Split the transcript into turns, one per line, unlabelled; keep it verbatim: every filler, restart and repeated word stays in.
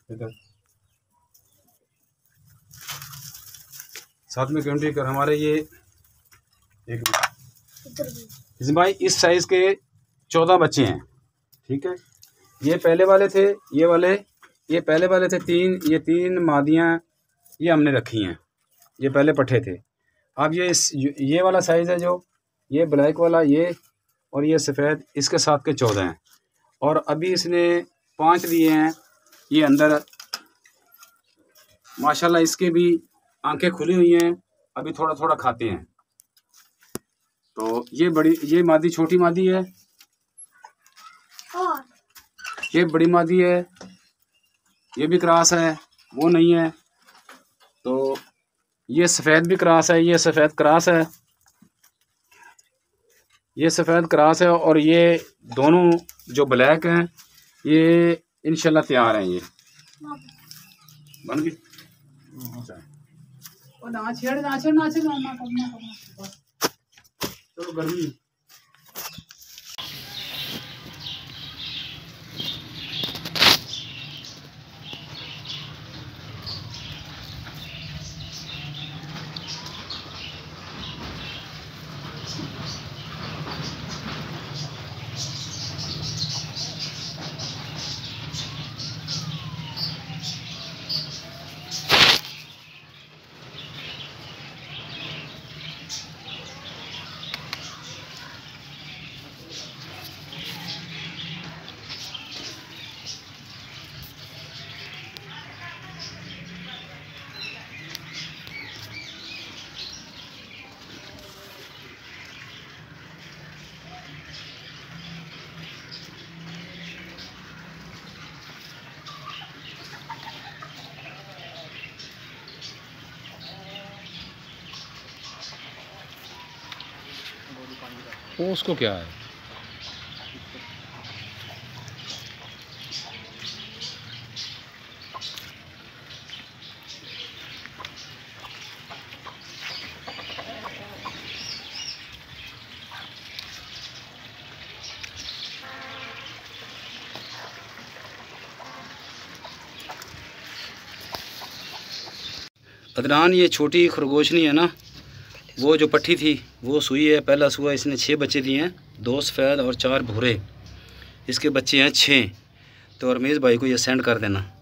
ادھر ساتھ میں کنٹری کر ہمارے یہ ایک اس بھائی اس سائز کے چودہ بچے ہیں، ٹھیک ہے. یہ پہلے والے تھے، یہ والے یہ پہلے والے تھے تین، یہ تین مادیاں یہ ہم نے رکھی ہیں، یہ پہلے پٹھے تھے. اب یہ اس یہ والا سائز ہے جو یہ بلیک والا، یہ اور یہ سفید، اس کے ساتھ کے چودہ ہیں. اور ابھی اس نے پانچ دیے ہیں. یہ اندر ماشاءاللہ اس کے بھی آنکھیں کھلی ہوئی ہیں، ابھی تھوڑا تھوڑا کھاتے ہیں. تو یہ بڑی یہ مادی چھوٹی مادی ہے، یہ بڑی مادی ہے، یہ بھی کراس ہے، وہ نہیں ہے. تو یہ سفید بھی کراس ہے، یہ سفید کراس ہے، یہ سفید کراس ہے. اور یہ دونوں جو بلیک ہیں یہ انشاءاللہ تیار ہیں. یہ بن گئی. چلو گرمی
وہ اس کو کیا ہے؟
عدنان یہ چھوٹی خرگوشنی ہے نا، وہ جو پٹھی تھی وہ سوئی ہے. پہلا سوا اس نے چھ بچے دیے ہیں، دو سفید اور چار بھورے. اس کے بچے ہیں چھ. تو رمیز بھائی کو یہ سینڈ کر دینا.